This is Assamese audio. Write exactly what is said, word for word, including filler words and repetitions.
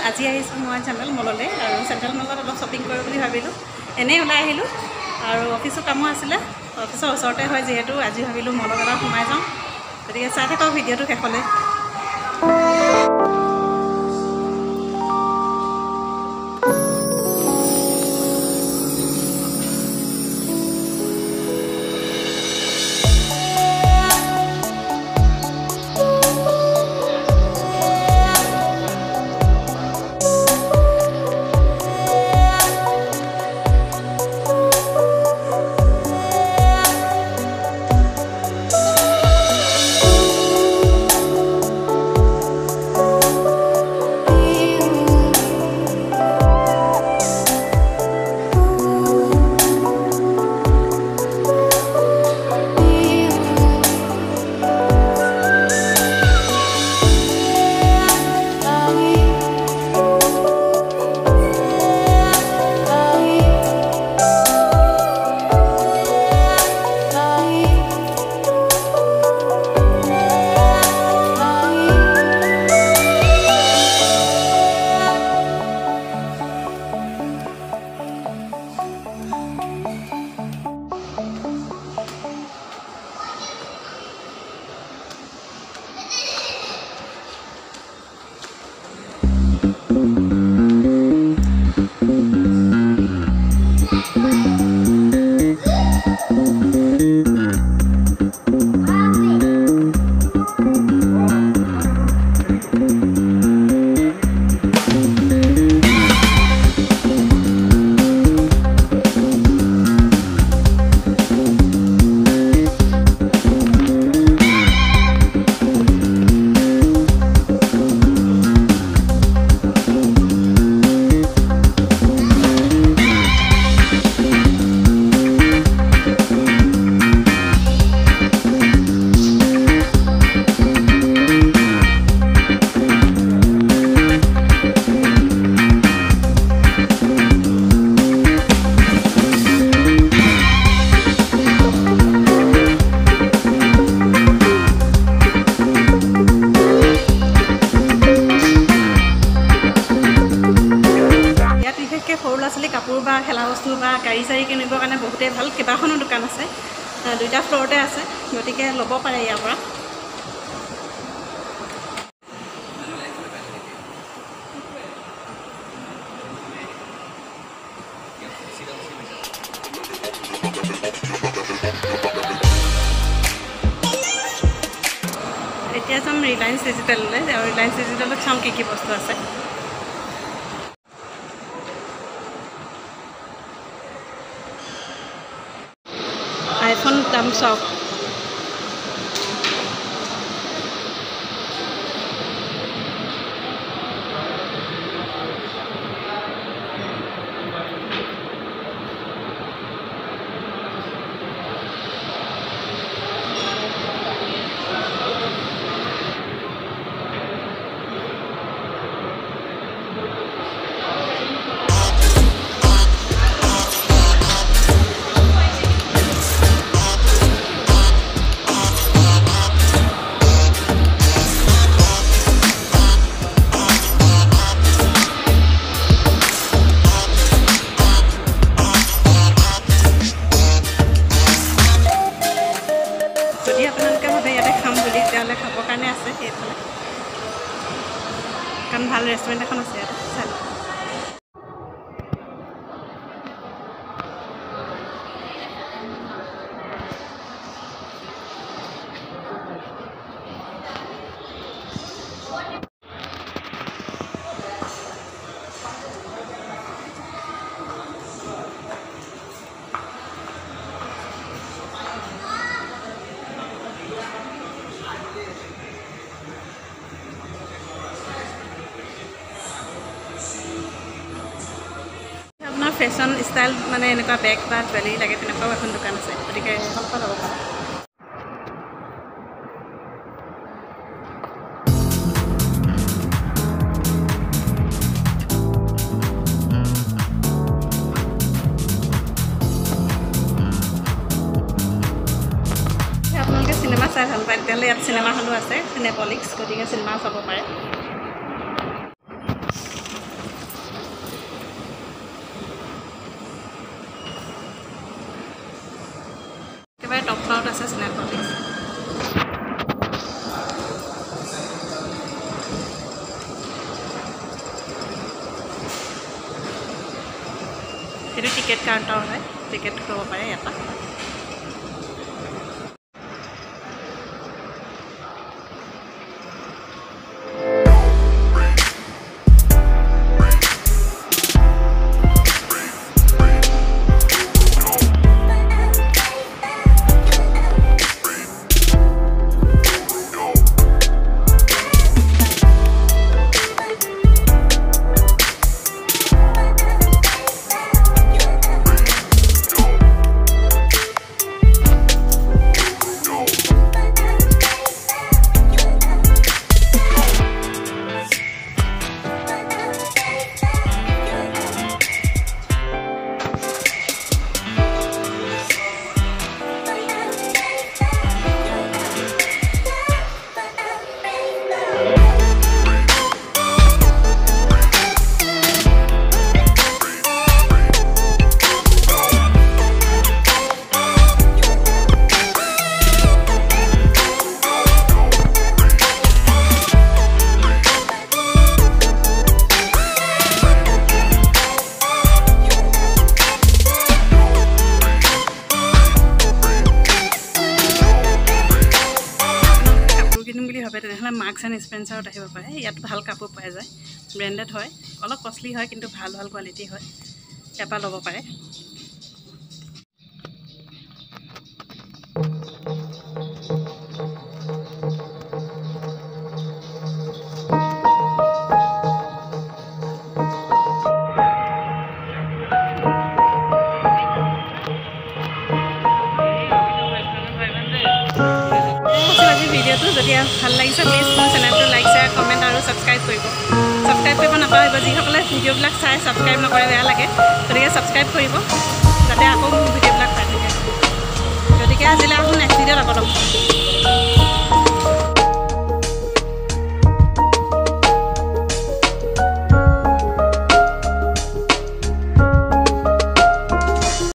আজি আহিছোঁ মই চেণ্ট্ৰেল মললৈ আৰু চেণ্ট্ৰেল মলত অলপ শ্বপিং কৰোঁ বুলি ভাবিলোঁ এনেই ওলাই আহিলোঁ আৰু অফিচৰ কামো আছিলে অফিচৰ ওচৰতে হয় যিহেতু আজি ভাবিলোঁ মলত এবাৰ সোমাই যাওঁ গতিকে চাই থাকক ভিডিঅ'টো শেষলৈ কাপোৰ বা খেলা বস্তু বা গাড়ী চাৰি কিনিবৰ কাৰণে বহুতেই ভাল কেইবাখনো দোকান আছে দুইটা ফ্ল'ৰতে আছে গতিকে ল'ব পাৰে ইয়াৰ পৰা এতিয়া যাম ৰিলায়েন্স ডিজিটেললৈ ৰিলায়েন্স ডিজিটেলত চাম কি কি বস্তু আছে আইফোন দাম চাওক খাবৰ কাৰণে আছে এইফালে কাৰণ ভাল ৰেষ্টুৰেণ্ট এখন আছে ইয়াত চাই ফেশ্বন ষ্টাইল মানে এনেকুৱা বেগ বা জুৱেলাৰী লাগে তেনেকুৱাও এখন দোকান আছে গতিকে সেইখনৰপৰা ল'ব পাৰে আপোনালোকে চিনেমা চাই ভাল পায় তেতিয়াহ'লে ইয়াত চিনেমা হলো আছে চিনেপলিক্স গতিকে চিনেমা চাব পাৰে আছে স্নেল পলিচ এইটো টিকেট কাউণ্টাৰ হয় টিকেট কৰিব পাৰে ইয়াৰ পৰা মাৰ্কছ এণ্ড স্পেন্সাৰত আহিব পাৰে ইয়াত ভাল কাপোৰ পাই যায় ব্ৰেণ্ডেড হয় অলপ কষ্টলি হয় কিন্তু ভাল ভাল কোৱালিটি হয় ইয়াৰ পৰা ল'ব পাৰে ভিডিঅ'টো যদি ভাল লাগিছে প্লিজ মোৰ চেনেলটো লাইক শ্বেয়াৰ কমেণ্ট আৰু ছাবস্ক্ৰাইব কৰিব ছাবস্ক্ৰাইব কৰিব নাপাহৰিব যিসকলে ভিডিঅ'বিলাক চাই ছাবস্ক্ৰাইব নকৰে বেয়া লাগে গতিকে ছাবস্ক্ৰাইব কৰিব যাতে আকৌ মোৰ ভিডিঅ'বিলাক পাই থাকে গতিকে আজিলৈ আহোঁ নেক্সট ভিডিঅ'ত আকৌ লগ পাম